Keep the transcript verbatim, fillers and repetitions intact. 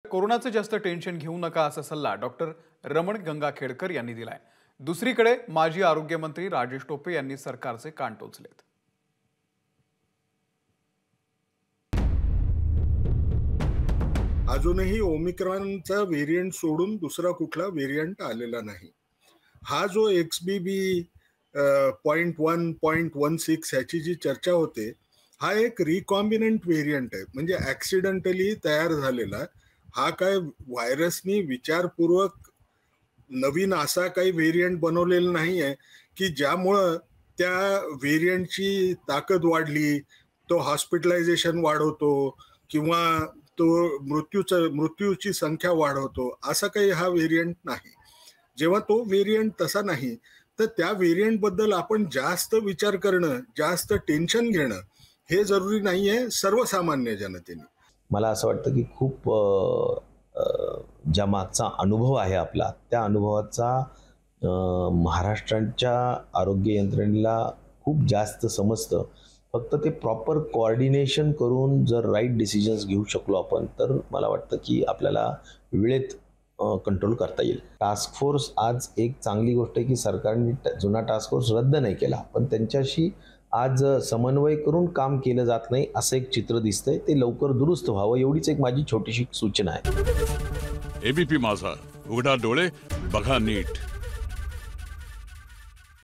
कोरोनाचं जास्त टेन्शन घेऊ नका असा सल्ला डॉक्टर रमण गंगाखेडकर यांनी दिलाय। दुसरीकडे माजी आरोग्य मंत्री राजेश टोपे यांनी सरकारचे कान टोचलेत। अजूनही ओमिक्रॉनचा व्हेरिएंट सोडून दुसरा कुठला व्हेरिएंट आलेला नाही। हा जो XBB point one point one six ह्याची जी चर्चा होते, हा एक रिकॉम्बिनंट व्हेरिएंट आहे, म्हणजे ऍक्सिडेंटली तयार झालेला। हा काय व्हायरसनी विचारपूर्वक नवीन असा काही व्हेरिएंट बनवलेला नाही आहे की ज्यामुळं त्या व्हेरिएंटची ताकद वाढली, तो हॉस्पिटलायझेशन वाढवतो किंवा तो मृत्यूचं मृत्यूची संख्या वाढवतो, असा काही हा व्हेरिएंट नाही। जेव्हा तो व्हेरिएंट तसा नाही तर त्या व्हेरिएंट बद्दल आपण जास्त विचार करणं, जास्त टेन्शन घेणं हे जरुरी नाहीये सर्वसामान्य जनतेने। मला असं वाटतं की खूप ज्या मागचा अनुभव आहे आपला, त्या अनुभवाचा महाराष्ट्राच्या आरोग्य यंत्रणेला खूप जास्त समजतं। फक्त ते प्रॉपर कोऑर्डिनेशन करून जर राईट डिसिजन्स घेऊ शकलो आपण, तर मला वाटतं की आपल्याला वेळेत कंट्रोल करता येईल। टास्क फोर्स आज एक चांगली गोष्ट आहे की सरकारने जुना टास्क फोर्स रद्द नाही केला, पण त्यांच्याशी आज समन्वय करून काम केलं जात नाही असं एक चित्र दिसतंय। ते लवकर दुरुस्त व्हावं एवढीच एक माझी छोटीशी सूचना आहे। एबीपी माझा, उघडा डोळे बघा नीट।